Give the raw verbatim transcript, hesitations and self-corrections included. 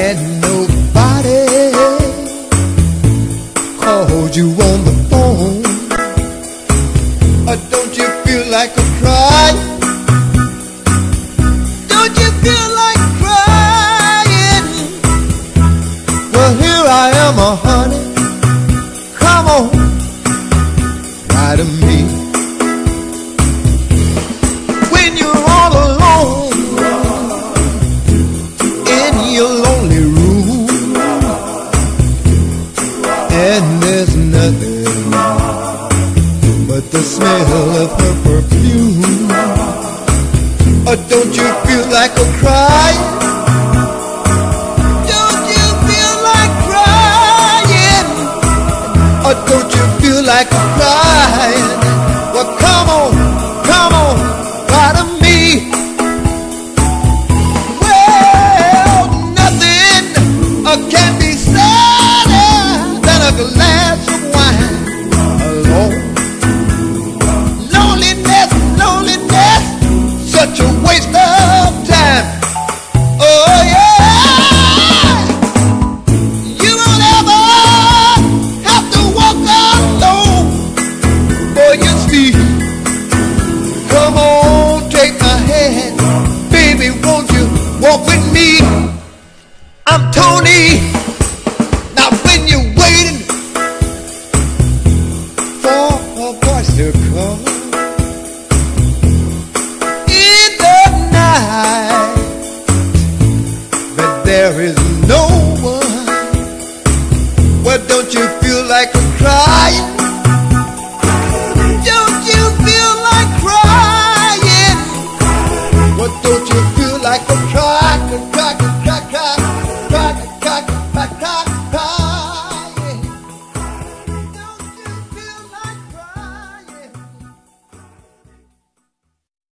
and nobody called you on the phone. Or don't you feel like a cry? Don't you feel like crying? Well, here I am, oh honey, come on, cry to me. When you're all alone in your lonely room, and there's nothing but the smell of her perfume. Or don't you feel like a cry? Don't you feel like crying? Or don't you feel like crying? Well, come on, come on, cry to me. Well, nothing uh, can be sadder than a glass of wine alone. Loneliness, loneliness, such a waste of time. Oh yeah, you won't ever have to walk alone for your sleep. Come on, take my hand, baby, won't you walk with me? I'm Tony. Now when you're waiting for a voice to come in the night, but there is no one, well, don't you feel like crying? Don't you feel like crying? Well, don't you feel like